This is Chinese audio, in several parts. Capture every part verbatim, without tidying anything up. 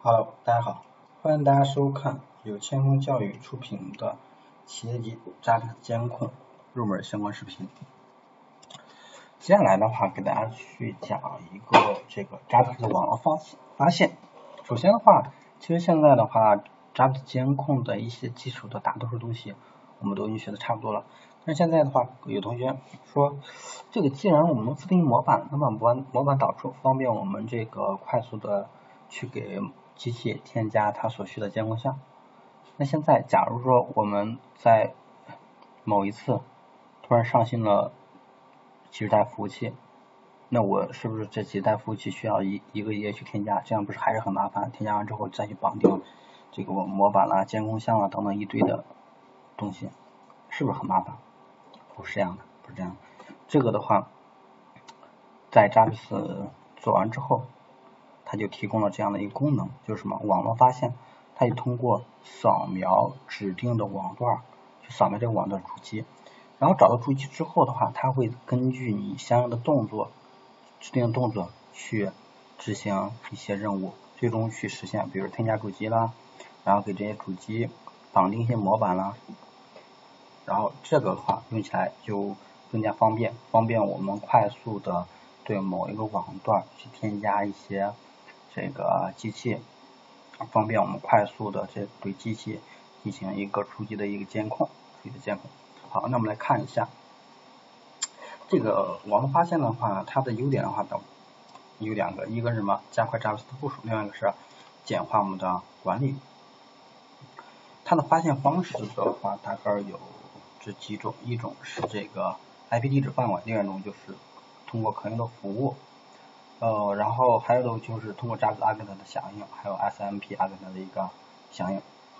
Hello， 大家好，欢迎大家收看由千锋教育出品的企业级 Java 监控入门相关视频。接下来的话，给大家去讲一个这个 Java 的网络发发现。首先的话，其实现在的话 ，Java 监控的一些基础的大多数东西我们都已经学的差不多了。但是现在的话，有同学说，这个既然我们能自定义模板，那么模模板导出方便我们这个快速的去给机器添加它所需的监控项。那现在假如说我们在某一次突然上新了几十台服务器，那我是不是这几台服务器需要一一个一个去添加？这样不是还是很麻烦？添加完之后再去绑定这个模板啦、监控项啊等等一堆的东西，是不是很麻烦？不是这样的，不是这样的。这个的话，在 Java 四做完之后，它就提供了这样的一个功能，就是什么？网络发现，它就通过扫描指定的网段去扫描这个网段主机，然后找到主机之后的话，它会根据你相应的动作，指定动作去执行一些任务，最终去实现，比如添加主机啦，然后给这些主机绑定一些模板啦，然后这个的话用起来就更加方便，方便我们快速的对某一个网段去添加一些这个机器，方便我们快速的这对机器进行一个初级的一个监控，初级的监控。好，那我们来看一下这个网络发现的话，它的优点的话有两个，一个是什么？加快 Java 的部署，另外一个是简化我们的管理。它的发现方式的话，大概有这几种，一种是这个 I P 地址范围，另外一种就是通过可用的服务，呃，然后还有的就是通过 Java Agent 的响应，还有 S M P Agent 的一个响应。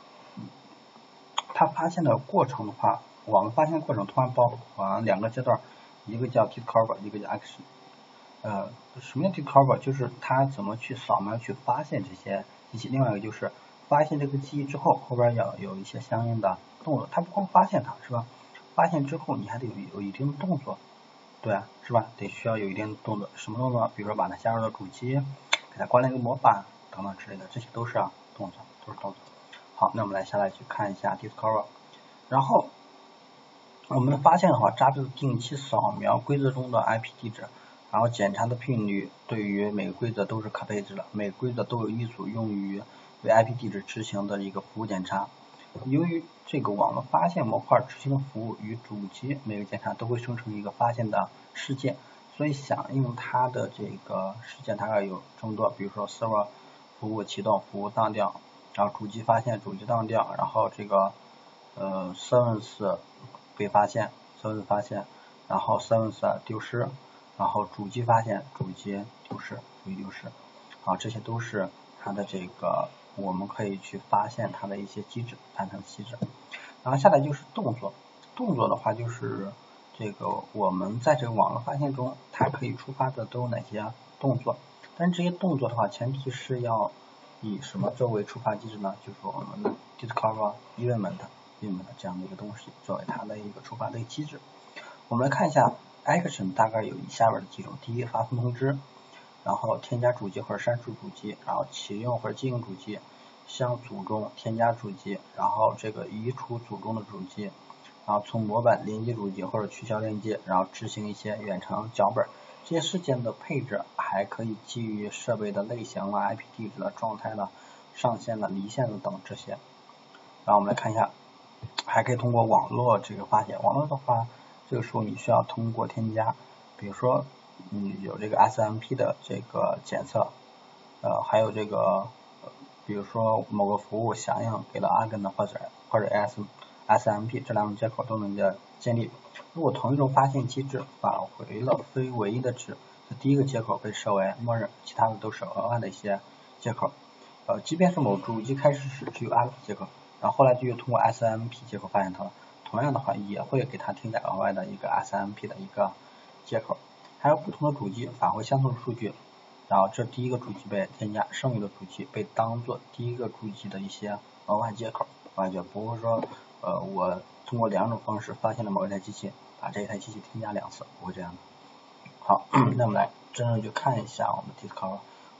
它发现的过程的话，网络发现过程通常包含两个阶段，一个叫 Discover， 一个叫 Action。呃，什么叫 Discover？ 就是它怎么去扫描去发现这些机器，另外一个就是发现这个记忆之后，后边要有一些相应的动作，它不光发现它是吧？发现之后你还得有有一定的动作，对啊，是吧？得需要有一定的动作，什么动作？比如说把它加入到主机，给它关了一个模板等等之类的，这些都是啊动作，都是动作。好，那我们来下来去看一下 Discover， 然后我们发现的话 ，Java 定期扫描规则中的 I P 地址。然后检查的频率对于每个规则都是可配置的，每个规则都有一组用于为 I P 地址执行的一个服务检查。由于这个网络发现模块执行的服务与主机每个检查都会生成一个发现的事件，所以响应它的这个事件大概有这么多，比如说 server 服务启动、服务当掉，然后主机发现、主机当掉，然后这个呃 service 被发现、service 发现，然后 service 丢失。然后主机发现，主机丢失，主机丢失，啊，这些都是它的这个我们可以去发现它的一些机制，反正机制。然后下来就是动作，动作的话就是这个我们在这个网络发现中，它可以触发的都有哪些动作？但是这些动作的话，前提是要以什么作为触发机制呢？就是我们的 Discover Event Event 这样的一个东西作为它的一个触发的一个机制。我们来看一下。Action 大概有以下边的几种，第一发送通知，然后添加主机或者删除主机，然后启用或者禁用主机，向组中添加主机，然后这个移除组中的主机，然后从模板连接主机或者取消连接，然后执行一些远程脚本。这些事件的配置还可以基于设备的类型啊、I P 地址的状态的、上线的、离线的等这些。然后我们来看一下，还可以通过网络这个发现，网络的话。这个时候你需要通过添加，比如说嗯有这个 S M P 的这个检测，呃还有这个比如说某个服务响应给了 Agent 或者或者 S S M P 这两种接口都能建立。如果同一种发现机制返回了非唯一的值，第一个接口被设为默认，其他的都是额外的一些接口。呃即便是某主机开始时只有 Alpha 接口，然后后来就又通过 S M P 接口发现它了。同样的话也会给它添加额外的一个 S M P 的一个接口，还有不同的主机返回相同的数据，然后这第一个主机被添加，剩余的主机被当做第一个主机的一些额外接口，完全不会说呃我通过两种方式发现了某一台机器，把这一台机器添加两次，不会这样的。好，那我们来真正去看一下我们 Discover，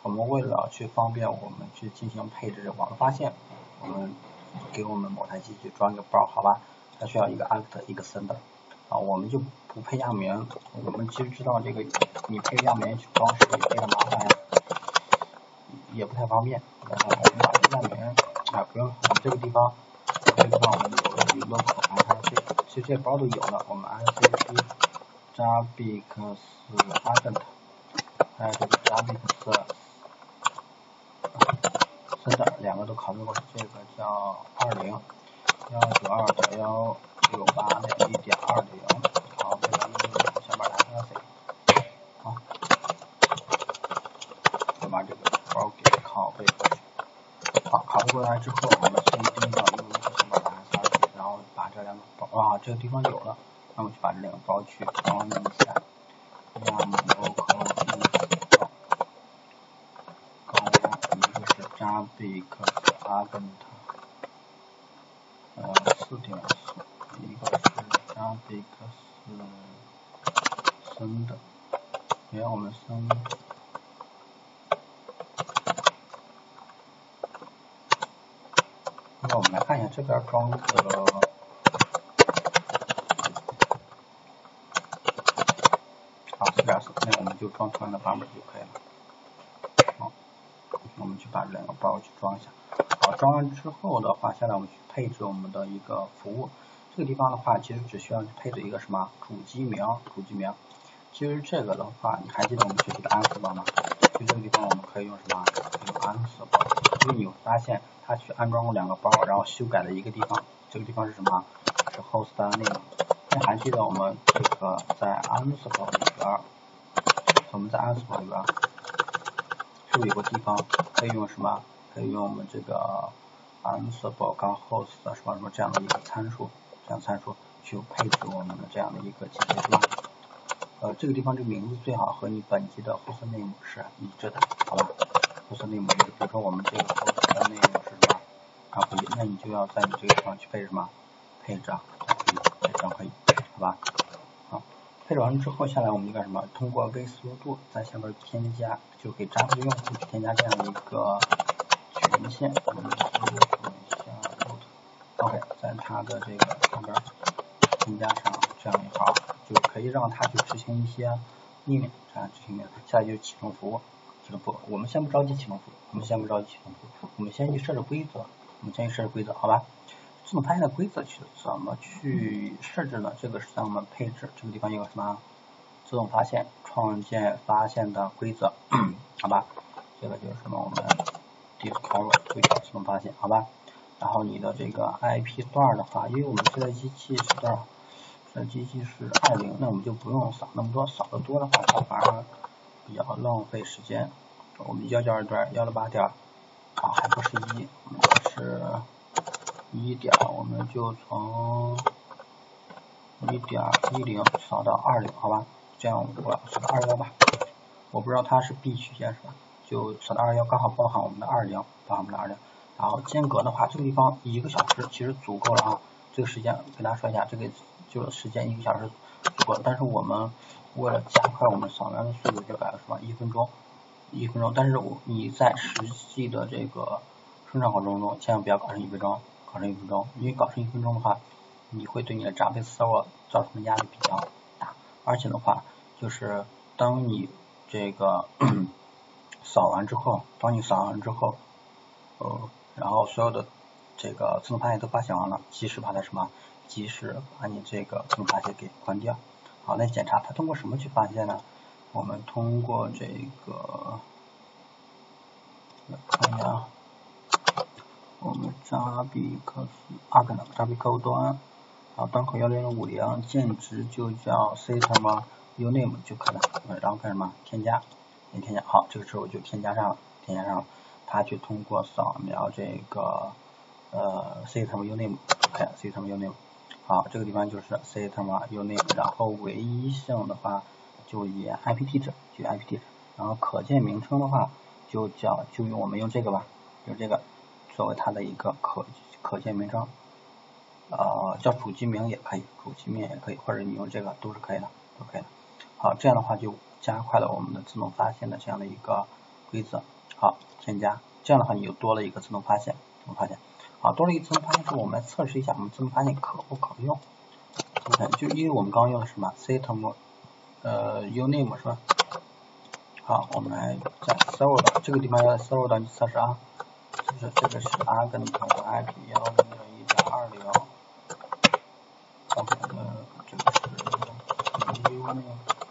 我们为了去方便我们去进行配置网络发现，我们给我们某台机去装一个包，好吧？它需要一个 act 一个 sender 啊，我们就不配样名。我们其实知道这个你配样名去装是非常麻烦呀，也不太方便。然后我们把这样名啊不用，我们这个地方这个地方我们有了一个 local rc， 其实这包都有了，我们 rc Zabbix agent， 还有这个 Zabbix sender 两个都考虑过，这个叫二零幺九二点幺六八点一点二零，好，这个下面来个 C， 好，我把这个包给拷贝过去。好，拷贝过来之后，我们先盯到一个下面来三 C， 然后把这两个包啊，这个地方有了，那么就把这两个包去装一下。要么 local install 高一个是 Zabbix agent 呃四点四，一个是 Zabbix sender， 也让我们升。那我们来看一下这边装的。四点四，那我们就装同样的版本就可以了。好，我们去把这两个包去装一下。好，装完之后的话，下来我们去配置我们的一个服务。这个地方的话，其实只需要去配置一个什么主机名，主机名。其实这个的话，你还记得我们学习的 Ansible 吗？就这个地方我们可以用什么？用 Ansible。因为你会发现，它去安装过两个包，然后修改的一个地方，这个地方是什么？是 host name。那还记得我们这个在 Ansible 里边，我们在 Ansible 里边是不是有个地方可以用什么？可以用我们这个 Ansible 杠 host 什么什么这样的一个参数，这样参数去配置我们的这样的一个机器，是吧？呃，这个地方这个名字最好和你本机的 host name 是一致的，好吧 ？host name 比如说我们这个 host name 是什么？啊，不一，那你就要在你这个地方去配置什么？配置啊，这样可以，好吧？好，配置完之后，下来我们就干什么？通过微速度在下边添加，就给 Zabbix 用户去添加这样的一个权限。我们是等一下 ，OK， 在它的这个上边添加上这样一行，就可以让它去执行一些命令，这样执行命令。下来就是启动服务，启动服务。我们先不着急启动服务，我们先不着急启动服务，我们先去设置规则，我们先去设置规则，好吧？自动发现的规则去怎么去设置呢？这个是在我们配置这个地方有个什么自动发现创建发现的规则，好吧？这个就是什么我们 discover 规则自动发现，好吧？然后你的这个 I P 段的话，因为我们这台机器是多少？这台机器是二零，那我们就不用扫那么多，扫的多的话，它反而比较浪费时间。我们幺九二点幺六八点啊，还不是一，我们是一点，我们就从一点一零扫到二零，好吧？这样我要扫到二幺吧，我不知道它是 B 曲线是吧？就扫到二幺，刚好包含我们的二零，包含我们的二零。然后间隔的话，这个地方一个小时其实足够了啊。这个时间跟大家说一下，这个就是时间一个小时足够了。但是我们为了加快我们扫描的速度，就改了什么一分钟，一分钟。但是我你在实际的这个生产过程中，千万不要搞成一分钟。搞成一分钟，因为搞成一分钟的话，你会对你的 Zabbix server 造成的压力比较大，而且的话，就是当你这个扫完之后，当你扫完之后，呃，然后所有的这个自动发现都发现完了，及时把它什么，及时把你这个自动发现给关掉。好，来检查它通过什么去发现呢？我们通过这个，来看一下啊。我们 Zabbix agent Zabbix 端，啊，端口一零零五零键值就叫 system uname 就可以了，然后干什么？添加，先添加，好，这个时候就添加上了，添加上了，它去通过扫描这个呃 system uname， OK system uname， 好，这个地方就是 system uname， 然后唯一性的话就以 I P 地址，就 I P 地址，然后可见名称的话就叫就用我们用这个吧，用这个。作为它的一个可可见名称，呃，叫主机名也可以，主机名也可以，或者你用这个都是可以的，都可以的。好，这样的话就加快了我们的自动发现的这样的一个规则。 好，添加，这样的话你就多了一个自动发现，自动发现。好，多了一个自动发现之后，我们来测试一下我们自动发现可不可用。OK， 就因为我们刚刚用的是什么 system 呃 uname 是吧？好，我们来在 server 端这个地方要在 server 端去测试啊，就是这个是 argent I P 一零零一点二零， OK， 呃，这个是 uname。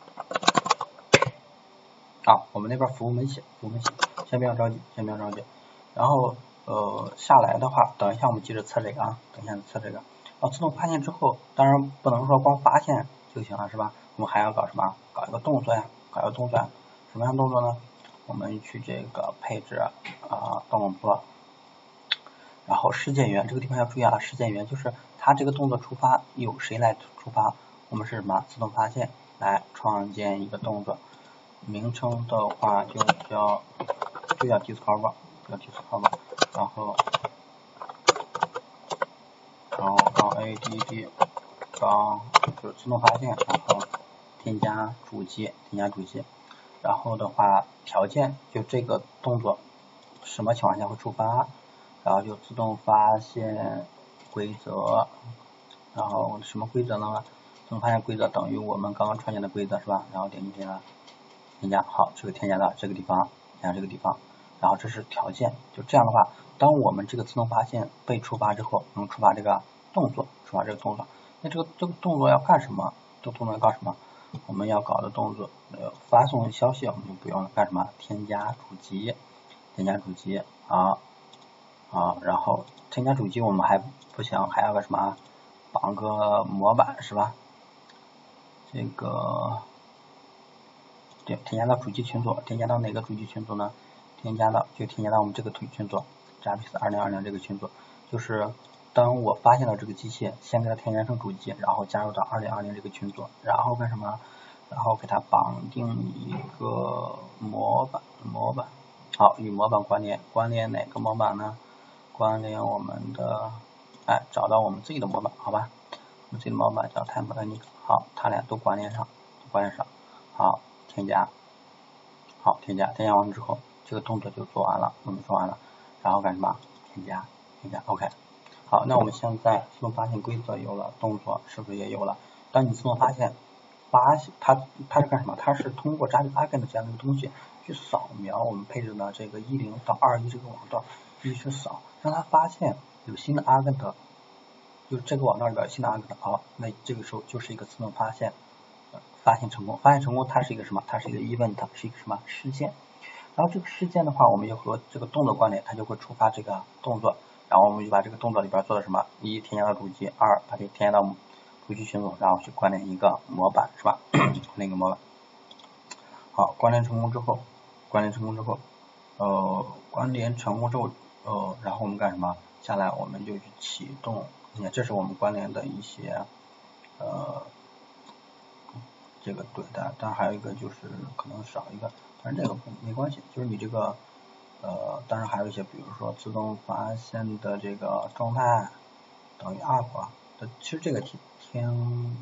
好，我们那边服务没写，服务没写，先不要着急，先不要着急。然后呃下来的话，等一下我们接着测这个啊，等一下测这个。然后自动发现之后，当然不能说光发现就行了，是吧？我们还要搞什么？搞一个动作呀，搞一个动作呀。什么样的动作呢？我们去这个配置啊，动作，然后事件源这个地方要注意啊，事件源就是它这个动作触发由谁来触发？我们是什么？自动发现来创建一个动作。名称的话就叫就叫 discover， 叫 discover， 然后然后杠 add 杠就是自动发现，然后添加主机，添加主机，然后的话条件就这个动作什么情况下会触发，然后就自动发现规则，然后什么规则呢？自动发现规则等于我们刚刚创建的规则是吧？然后点进去了。添加，好，这个添加到这个地方，添加这个地方，然后这是条件，就这样的话，当我们这个自动发现被触发之后，能触发这个动作，触发这个动作，那这个这个动作要干什么？这个动作要干什么？我们要搞的动作，呃，发送消息我们就不用了，干什么？添加主机，添加主机，啊啊，然后添加主机我们还不行，还要个什么？绑个模板是吧？这个。对，添加到主机群组，添加到哪个主机群组呢？添加到就添加到我们这个群群组 ，Jarvis 二零二零这个群组，就是当我发现了这个机器，先给它添加成主机，然后加入到二零二零这个群组，然后干什么？然后给它绑定一个模板，模板，好，与模板关联，关联哪个模板呢？关联我们的，哎，找到我们自己的模板，好吧？我们自己的模板叫 Temp Unique， 好，它俩都关联上，都关联上，好。添加，好，添加，添加完之后，这个动作就做完了，我们做完了，然后干什么？添加，添加 ，OK。好，那我们现在自动发现规则有了，动作是不是也有了？当你自动发现发现它它是干什么？它是通过 Jarvis Agent 这样的一个东西去扫描我们配置的这个一零到二一这个网段，一直扫，让它发现有新的 Agent， 就是这个网段里边新的 Agent， 好，那这个时候就是一个自动发现。发现成功，发现成功，它是一个什么？它是一个 event， 是一个什么事件？然后这个事件的话，我们就和这个动作关联，它就会触发这个动作。然后我们就把这个动作里边做的什么？一添加到主机，二把这添加到主机群组，然后去关联一个模板，是吧？关联一个模板。好，关联成功之后，关联成功之后，呃，关联成功之后，呃，然后我们干什么？下来我们就去启动，你看，这是我们关联的一些呃。这个对的，但还有一个就是可能少一个，但是这个没关系，就是你这个呃，当然还有一些，比如说自动发现的这个状态等于 up， 其实这个填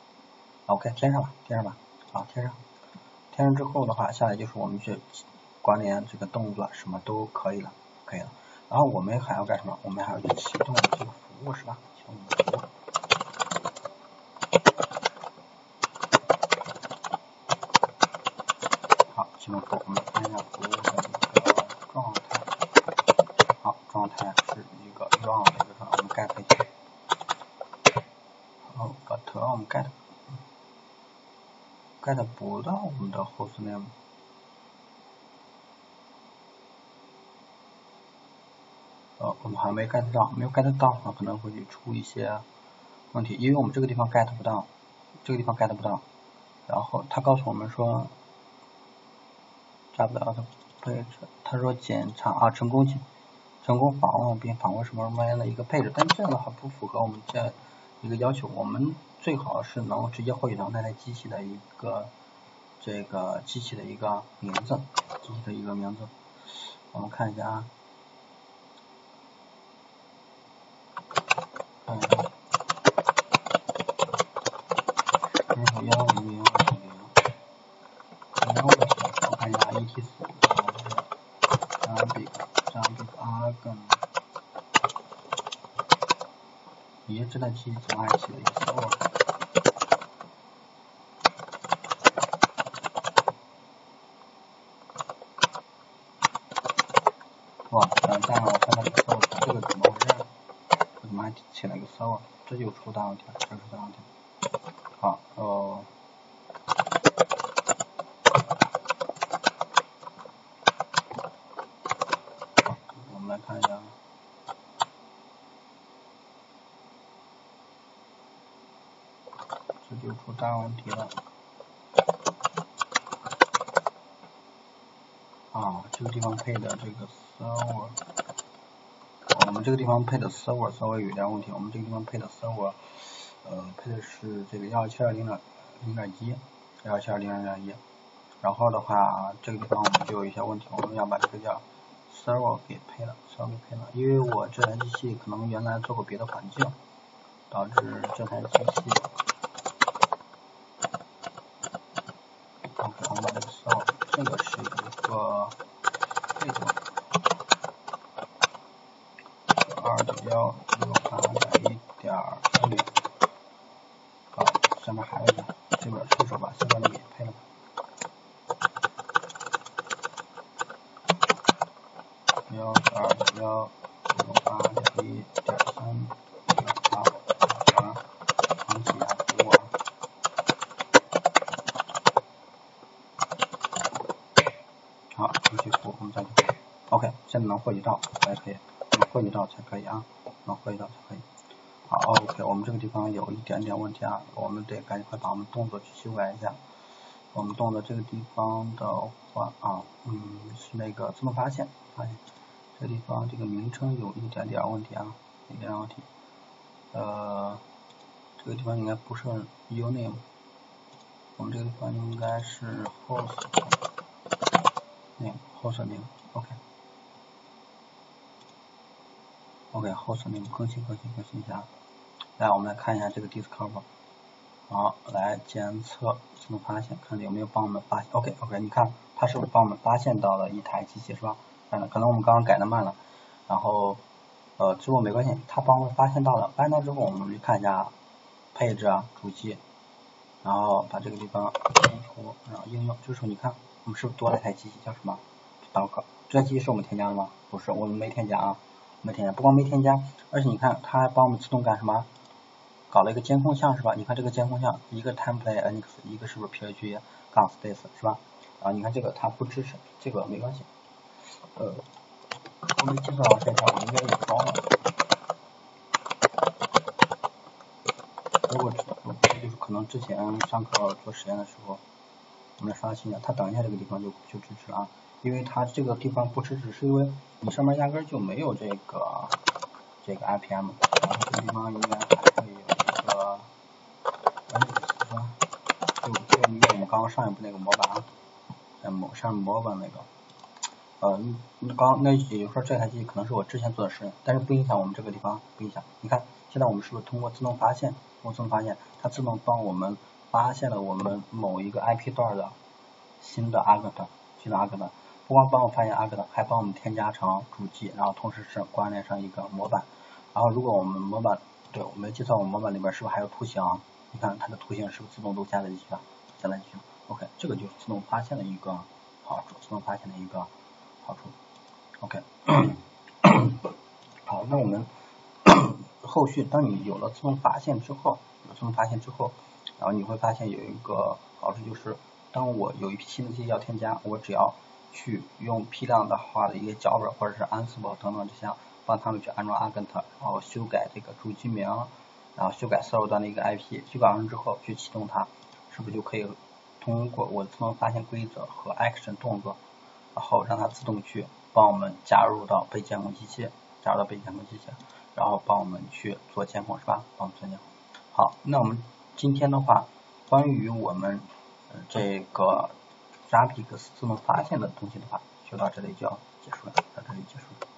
OK 填上吧，填上吧，好填上，填上之后的话，下来就是我们去关联这个动作，什么都可以了，可以了。然后我们还要干什么？我们还要去启动这个服务是吧？启动服务。启动服务，我们看一下服务的一个状态。好，状态是一个 run 的一个状态，我们 get 一下。好 ，but 我们 get get 不到我们的 hostname。呃，我们还没 get 到，没有 get 到的话，可能会出一些问题，因为我们这个地方 get 不到，这个地方 get 不到。然后他告诉我们说。加不了的配置，他说检查啊成功成功访问并访问什么什么样的一个配置，但这样的话不符合我们这一个要求，我们最好是能直接获取到那台机器的一个这个机器的一个名字，机器的一个名字，我们看一下啊，看一下，然后幺零零二零，然后我看一下 E T 四。 Agent。咦，这台机怎么还起了一个 server？ 哇，等一下，我看看这个 server 这个怎么回事？怎么还起了一个 server？ 这就出大问题了，这出大问题了。好，哦。我们来看一下。这就出大问题了。啊，这个地方配的这个 server， 我们这个地方配的 server 稍微有点问题。我们这个地方配的 server， 呃，配的是这个一二七二零点零点一，一二七二零点零点一。然后的话，这个地方我们就有一些问题，我们要把这个叫 server 给配了 ，server 给配了。因为我这台机器可能原来做过别的环境，导致这台机器。OK， 我们把这个 server， 这个是一个这个二点幺六八点一点三零，好，下面还有一个，这边顺手把下边的给配了吧。幺二点幺六八点一点三点八啊，重启一下服务啊。好，重启服务，我们再看。OK， 现在能获取到才可以，能获取到才可以啊，能获取到才可以。好 ，OK， 我们这个地方有一点点问题啊，我们得赶紧快把我们动作去修改一下。我们动的这个地方的话啊，嗯，是那个自动发现，发现这个地方这个名称有一点点问题啊，有一点点问题。呃，这个地方应该不是 uname， 我们这个地方应该是 host name host name，OK。OK， host name 更新更新更新一下。来，我们来看一下这个 Discover。好，来检测自动发现，看有没有帮我们发现。OK OK， 你看它是不是帮我们发现到了一台机器是吧？嗯，可能我们刚刚改的慢了，然后呃，之后没关系，它帮我们发现到了，发现到之后我们去看一下配置啊、主机，然后把这个地方清除，然后应用。这时候你看我们是不是多了一台机器叫什么 Docker？ 这台机器是我们添加的吗？不是，我们没添加啊。没添加，不光没添加，而且你看它还帮我们自动干什么？搞了一个监控项是吧？你看这个监控项，一个 template Nix， 一个是不是 P H P 杠 space 是吧？啊，你看这个它不支持，这个没关系。呃，我没记错啊，这条我应该也装了。如果就是可能之前上课做实验的时候，我们来刷新的，它等一下这个地方就就支持啊。因为它这个地方不支持，是因为你上面压根就没有这个这个 I P M， 然后这个地方应该还会有一个，是吧？就就因为我们刚刚上一步那个模板啊，在模上模板那个，呃，你刚那也就是说这台机器可能是我之前做的实验，但是不影响我们这个地方，不影响。你看现在我们是不是通过自动发现，通过自动发现，它自动帮我们发现了我们某一个 I P 段的新的 agent， 新的 agent。不光帮我发现 agent， 还帮我们添加成主机，然后同时是关联上一个模板。然后如果我们模板，对，我没记错，我们模板里边是不是还有图形？你看它的图形是不是自动都加在进去了？加在进去了。OK， 这个就是自动发现的一个好处，自动发现的一个好处。OK， 好，那我们后续当你有了自动发现之后，有自动发现之后，然后你会发现有一个好处就是，当我有一批新的机器要添加，我只要去用批量的话的一些脚本或者是 Ansible 等等这些，帮他们去安装 agent， 然后修改这个主机名，然后修改 server 端的一个 I P， 修改完之后去启动它，是不是就可以通过我自动发现规则和 action 动作，然后让它自动去帮我们加入到被监控机器，加入到被监控机器，然后帮我们去做监控是吧？帮我们做监控。好，那我们今天的话，关于我们这个 Zabbix 自动发现的东西的话，就到这里就要结束了，到这里结束了。